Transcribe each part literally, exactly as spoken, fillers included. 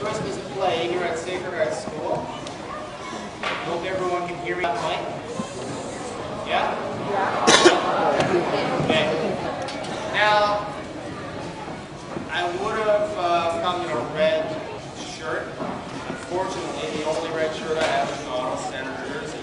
Christmas play here at Sacred Heart School. Hope everyone can hear me on mic. Yeah? Okay. Now, I would have uh, come in a red shirt. Unfortunately, the only red shirt I have is Ottawa Senator jersey.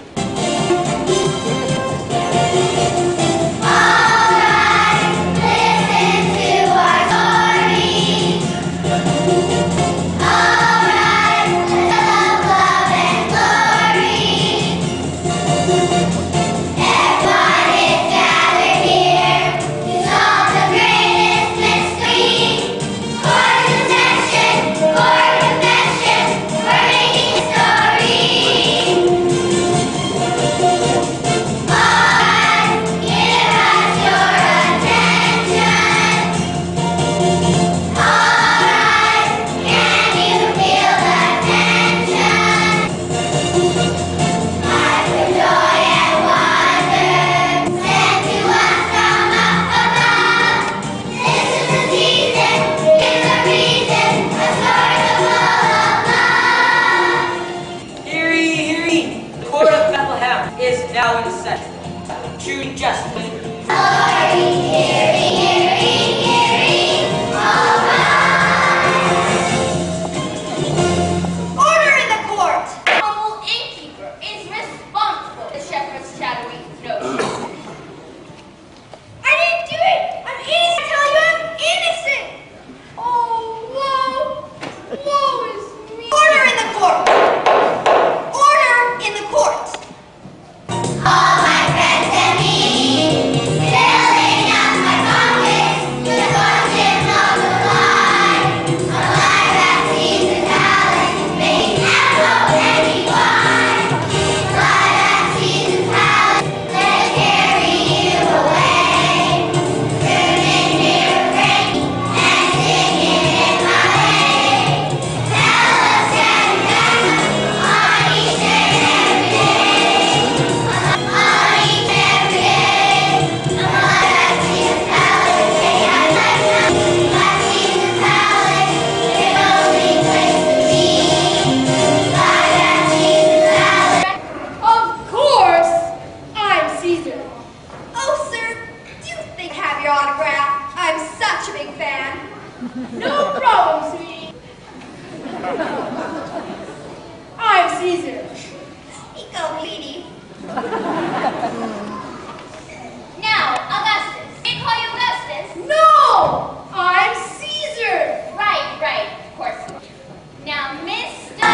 Now in the center, true justice. Hearing, hearing, hearing, hearing, all right. Order in the court. The humble innkeeper is responsible for the shepherd's shadowy nose. I didn't do it. I'm innocent. I tell you, I'm innocent. Oh, woe, woe is me. Order in the court. Order in the court. All my friends and me, filling up my pockets with the fortune of the lie. A lie that sees the talent, making apple any wine. A lie that sees the talent, let it carry you away. Turning near rain and singing in my way. Tell us and tell us on each and every day. On each and every day, a lie that sees the talent, say I like nothing. That sees the talent, there's only place to be. Lie that sees the talent. Of course, I'm Caesar. Oh, sir, do you think I have your autograph? I'm such a big fan. No problem, sweetie. I'm Caesar. Eco bleedy. Now, Augustus. They call you Augustus? No! I'm Caesar! Right, right, of course. Now, Mister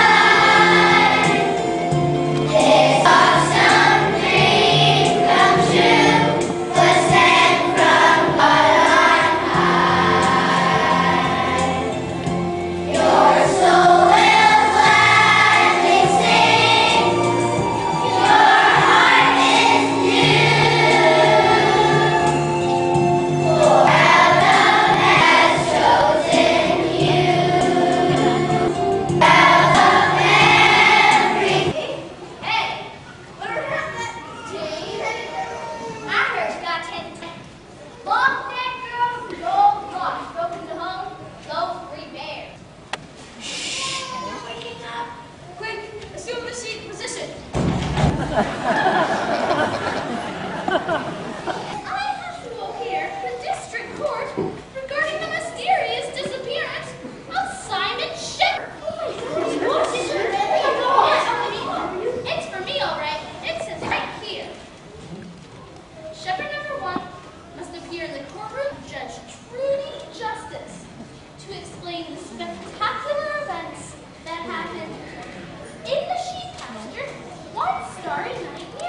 This awesome dream come true was sent from God on high. Your soul will gladly sing. Your heart is new. For heaven has chosen you. Out of everything. Hey, learn how that Jane. I heard you got ten. Long neck girls and old gosh, broken to home, those three bears. They're waking up. Quick, assume the seat position. I have to appear the district court regarding the mysterious disappearance of Simon Shepherd. What's it? It's for me, all right. It says right here. Shepherd number one must appear in the courtroom of Judge Trudy Justice to explain the spectacular events that happened in the sheep pasture one starry night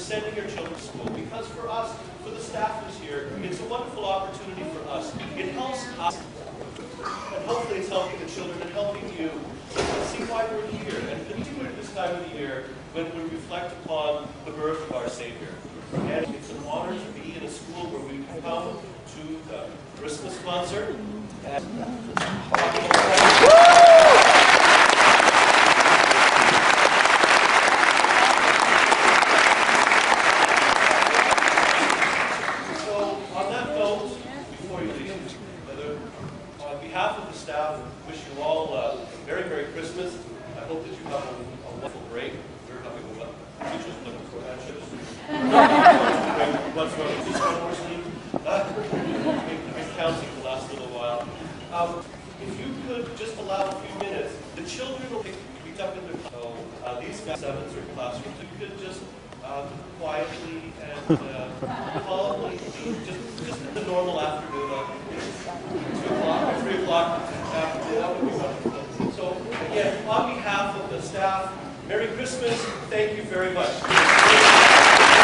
sending your children to school. Because for us, for the staffers here, it's a wonderful opportunity for us. It helps us, and hopefully it's helping the children and helping you see why we're here, and particularly this time of the year when we reflect upon the birth of our Savior. And it's an honor to be in a school where we can come to the Christmas concert. And so, on that note, before you leave, on behalf of the staff, wish you all a very Merry Christmas. I hope that you have a, a wonderful break. We're having a teachers looking for that shit. What's wrong? Just unfortunately, counting the last little while. Um, if you could just allow a few minutes, the children will pick up in their so uh, these guys sevens are classrooms. If you could just um, quietly and uh, calmly, just just in the normal afternoon, uh, two o'clock or three o'clock afternoon, that would be wonderful. So again, on behalf of the staff, Merry Christmas. Thank you very much.